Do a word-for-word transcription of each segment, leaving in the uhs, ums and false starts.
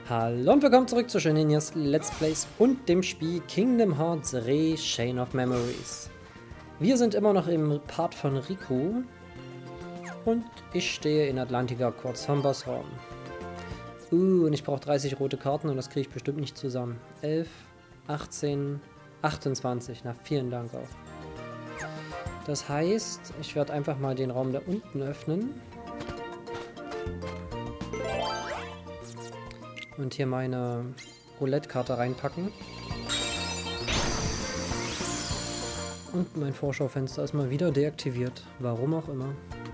Hallo und willkommen zurück zu Shinias Let's Plays und dem Spiel Kingdom Hearts Re: Chain of Memories. Wir sind immer noch im Part von Riku und ich stehe in Atlantica kurz vorm Bossraum. Uh, und ich brauche dreißig rote Karten und das kriege ich bestimmt nicht zusammen. elf, achtzehn, achtundzwanzig. Na, vielen Dank auch. Das heißt, ich werde einfach mal den Raum da unten öffnen. Und hier meine Roulette-Karte reinpacken. Und mein Vorschaufenster ist mal wieder deaktiviert. Warum auch immer.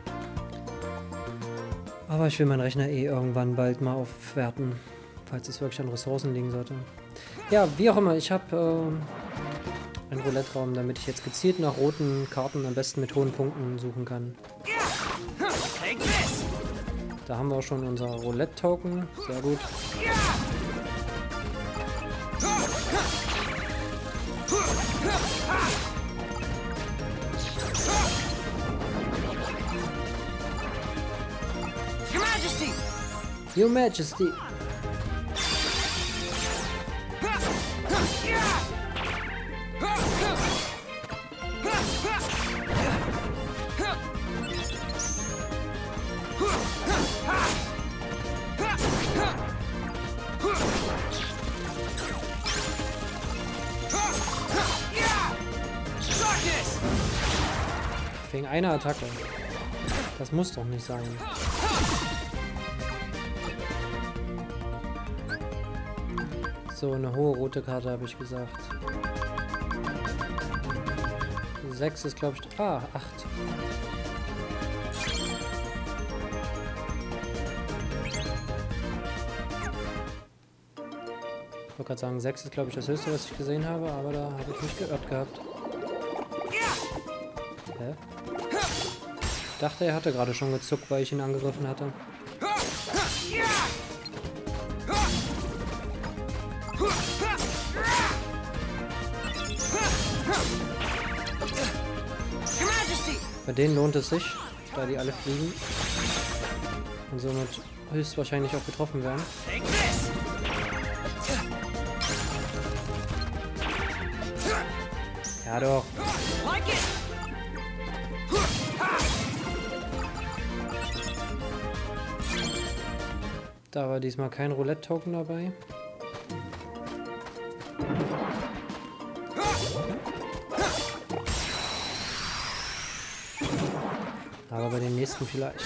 Aber ich will meinen Rechner eh irgendwann bald mal aufwerten. Falls es wirklich an Ressourcen liegen sollte. Ja, wie auch immer. Ich habe äh, einen Roulette-Raum, damit ich jetzt gezielt nach roten Karten am besten mit hohen Punkten suchen kann. Da haben wir auch schon unser Roulette-Token. Sehr gut. Your Majesty! Your Majesty! Wegen einer Attacke. Das muss doch nicht sein. So, eine hohe rote Karte habe ich gesagt. sechs ist, glaube ich... Ah, acht. Ich wollte gerade sagen, sechs ist, glaube ich, das höchste, was ich gesehen habe, aber da habe ich mich geirrt gehabt. Hä? Ich dachte, er hatte gerade schon gezuckt, weil ich ihn angegriffen hatte. Bei denen lohnt es sich, da die alle fliegen und somit höchstwahrscheinlich auch getroffen werden. Ja doch. Da war diesmal kein Roulette-Token dabei. Aber bei den nächsten vielleicht.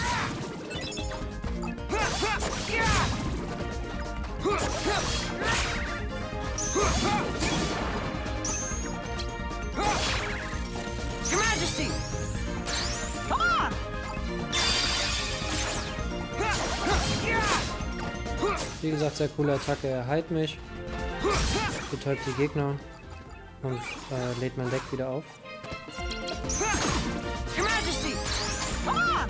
Your Majesty! Come on! Wie gesagt, sehr coole Attacke. Er heilt mich, betäubt die Gegner und äh, lädt mein Deck wieder auf. Your Majesty! Come on!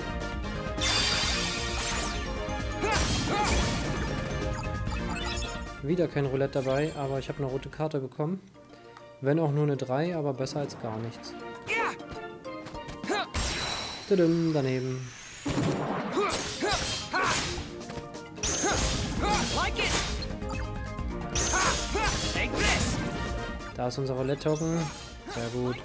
Wieder kein Roulette dabei, aber ich habe eine rote Karte bekommen. Wenn auch nur eine drei, aber besser als gar nichts. Tudum, daneben. Da ist unser Roulette-Token. Sehr gut.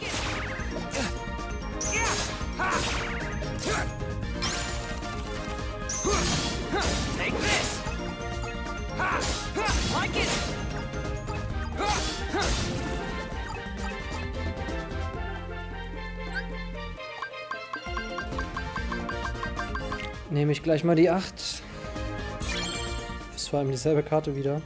Nehme ich gleich mal die acht. Das ist vor allem dieselbe Karte wieder.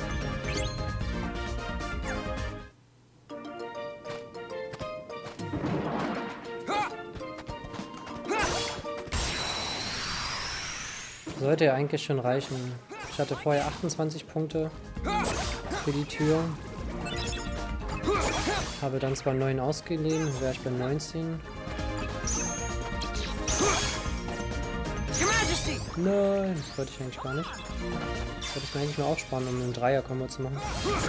Sollte ja eigentlich schon reichen. Ich hatte vorher achtundzwanzig Punkte für die Tür. Habe dann zwar neun ausgegeben, wäre ich bei neunzehn. Nein, das wollte ich eigentlich gar nicht. Das wollte ich mir eigentlich mal aufsparen, um einen Dreier-Kombo zu machen.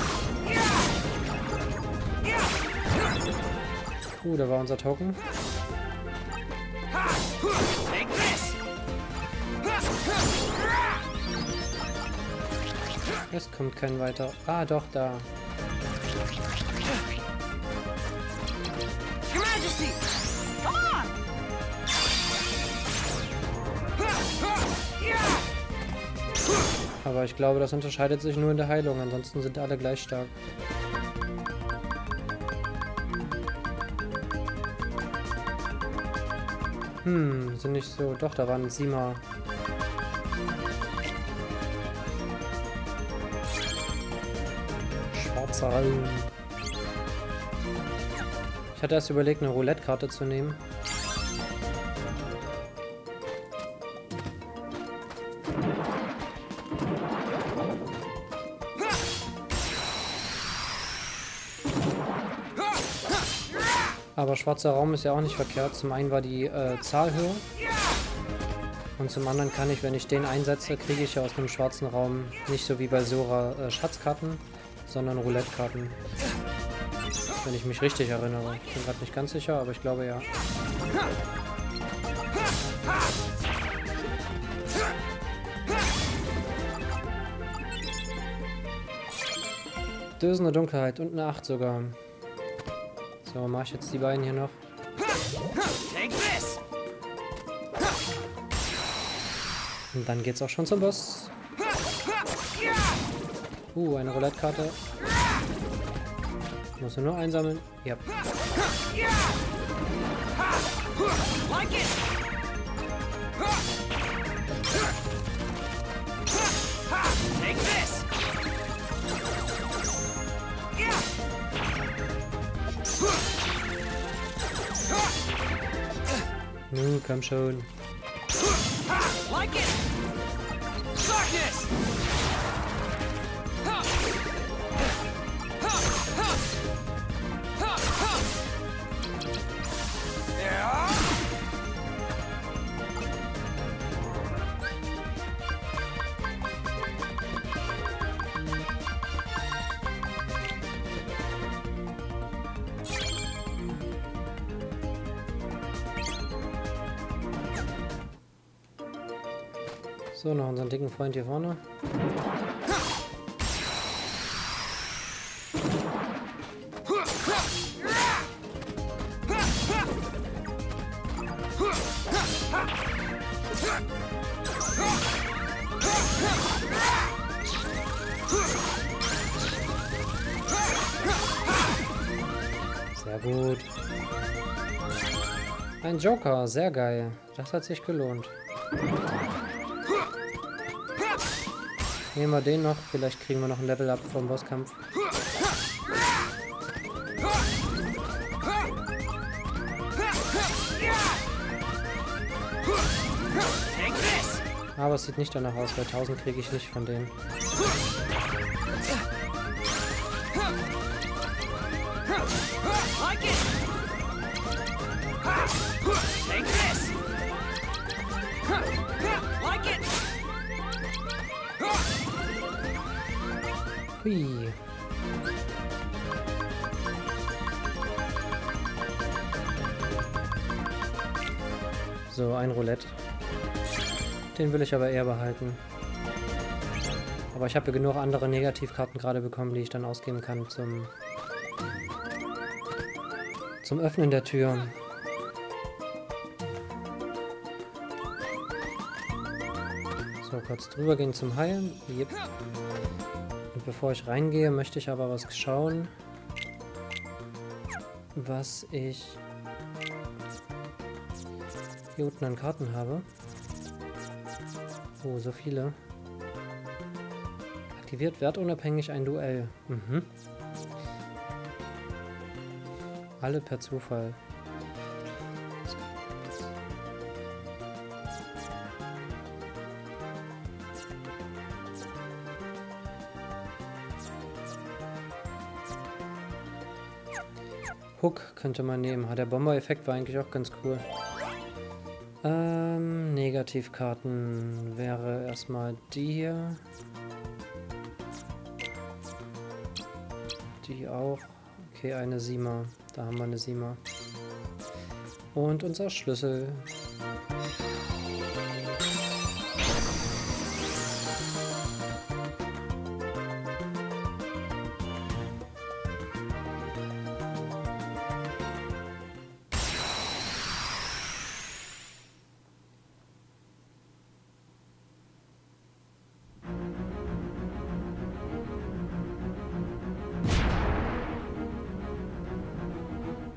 Uh, da war unser Token. Es kommt kein weiter. Ah, doch, da. Aber ich glaube, das unterscheidet sich nur in der Heilung. Ansonsten sind alle gleich stark. Hm, sind nicht so... Doch, da waren ein Sima. Schwarzer Raum. Ich hatte erst überlegt, eine Roulette-Karte zu nehmen. Aber schwarzer Raum ist ja auch nicht verkehrt. Zum einen war die äh, Zahl höher. Und zum anderen kann ich, wenn ich den einsetze, kriege ich ja aus einem schwarzen Raum nicht so wie bei Sora äh, Schatzkarten, sondern Roulette-Karten. Wenn ich mich richtig erinnere. Ich bin gerade nicht ganz sicher, aber ich glaube ja. Dösende Dunkelheit und eine acht sogar. So, mache ich jetzt die beiden hier noch. Und dann geht's auch schon zum Boss. Uh, eine Roulette-Karte. Muss nur einsammeln. Ja. Nun, komm schon. So, noch unseren dicken Freund hier vorne. Sehr gut. Ein Joker, sehr geil. Das hat sich gelohnt. Nehmen wir den noch, vielleicht kriegen wir noch ein Level up vom Bosskampf. Aber es sieht nicht danach aus, weil tausend kriege ich nicht von denen. Hui. So, ein Roulette. Den will ich aber eher behalten. Aber ich habe ja genug andere Negativkarten gerade bekommen, die ich dann ausgeben kann zum, zum Öffnen der Tür. So, kurz drüber gehen zum Heilen. Yep. Und bevor ich reingehe, möchte ich aber was schauen, was ich hier unten an Karten habe. Oh, so viele. Aktiviert wertunabhängig ein Duell. Mhm. Alle per Zufall. Hook könnte man nehmen. Der Bomber-Effekt war eigentlich auch ganz cool. Ähm, Negativkarten wäre erstmal die hier. Die auch. Okay, eine Sima. Da haben wir eine Sima. Und unser Schlüssel.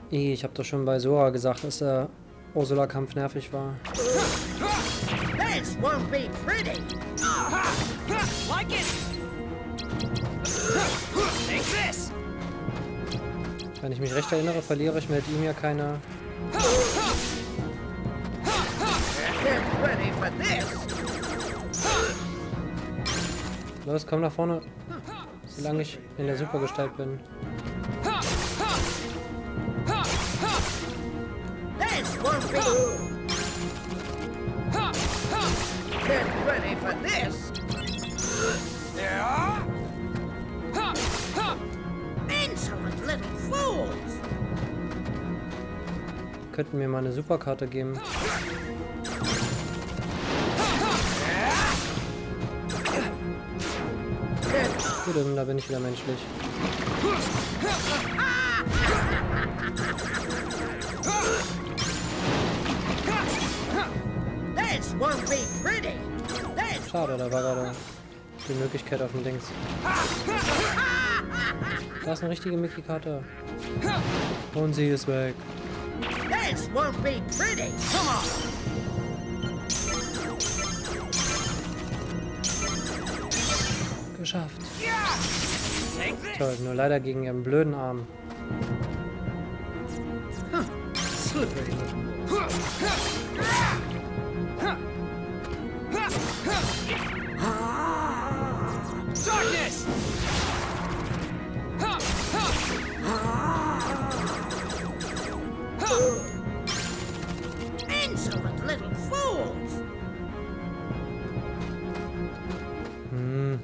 Ich habe doch schon bei Sora gesagt, dass der Ursula-Kampf nervig war. This won't be pretty. Like it. Take this. Wenn ich mich recht erinnere, verliere ich mit ihm ja keine... Get ready for this. Los, komm nach vorne. Solange ich in der Supergestalt bin. This won't be. Get ready for this. Yeah. Insolent little fools. Könnten mir mal eine Superkarte geben. Gut, da bin ich wieder menschlich. This won't be pretty. This. Schade, da war gerade die Möglichkeit auf dem Dings. Da ist eine richtige Mickey-Karte. Und sie ist weg. This won't be pretty. Come on. Geschafft. Toll, nur leider gegen ihren blöden Arm. Slippery. Darkness. Insolent little fools. Hm.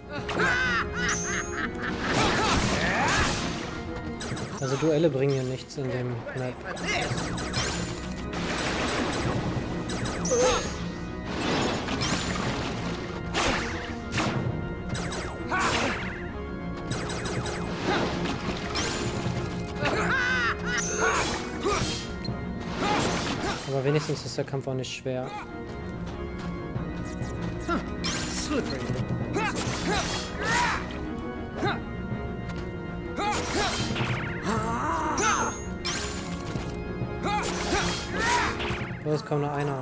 Also Duelle bringen hier nichts in dem Map. Aber wenigstens ist der Kampf auch nicht schwer. Los, komm noch einer.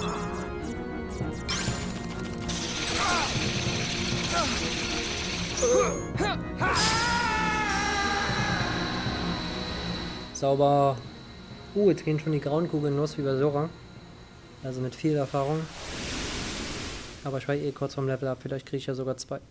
Sauber. Uh, jetzt gehen schon die grauen Kugeln los wie bei Sora. Also mit viel Erfahrung. Aber ich war eh kurz vom Level up. Vielleicht kriege ich ja sogar zwei.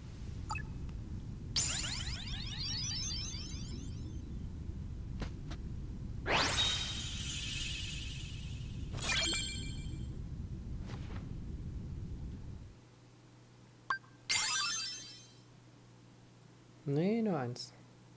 Nee, nur eins.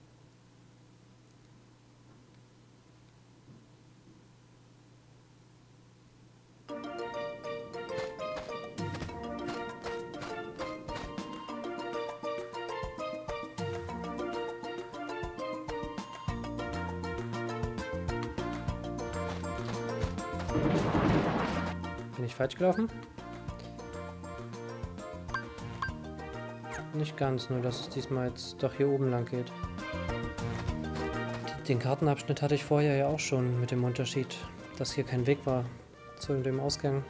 Bin ich falsch gelaufen? Nicht ganz, nur dass es diesmal jetzt doch hier oben lang geht. Den Kartenabschnitt hatte ich vorher ja auch schon mit dem Unterschied, dass hier kein Weg war zu dem Ausgang.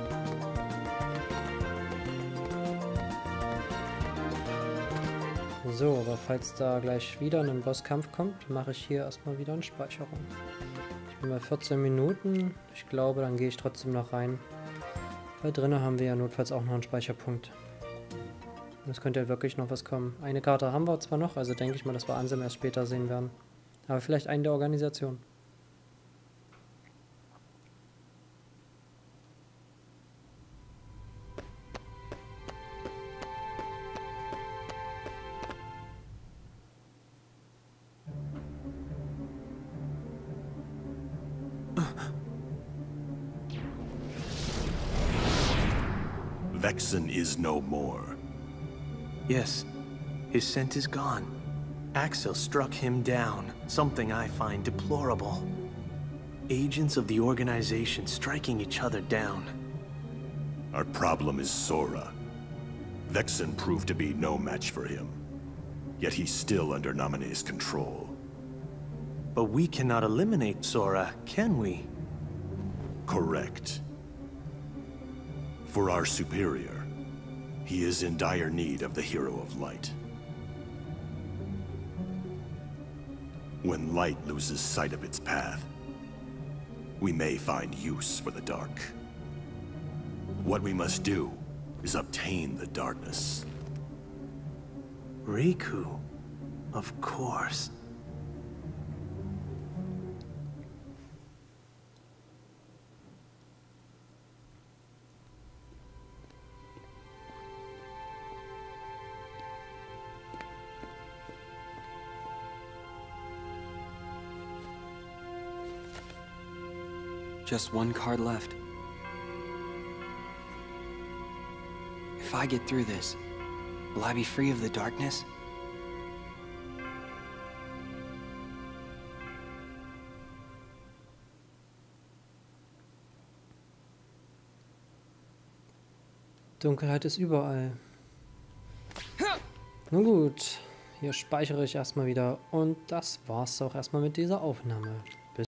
So, aber falls da gleich wieder ein Bosskampf kommt, mache ich hier erstmal wieder eine Speicherung. Ich bin bei vierzehn Minuten. Ich glaube, dann gehe ich trotzdem noch rein. Weil drinnen haben wir ja notfalls auch noch einen Speicherpunkt. Und es könnte ja wirklich noch was kommen. Eine Karte haben wir zwar noch, also denke ich mal, dass wir Ansem erst später sehen werden. Aber vielleicht einen der Organisation. Vexen is no more. Yes, his scent is gone. Axel struck him down, something I find deplorable. Agents of the organization striking each other down. Our problem is Sora. Vexen proved to be no match for him. Yet he's still under Naminé's control. But we cannot eliminate Sora, can we? Correct. For our superior, he is in dire need of the Hero of Light. When light loses sight of its path, we may find use for the dark. What we must do is obtain the darkness. Riku, of course. Just one card left. If I get through this, will I be free of the darkness? Dunkelheit ist überall. Nun gut, hier speichere ich erstmal wieder und das war's auch erstmal mit dieser Aufnahme.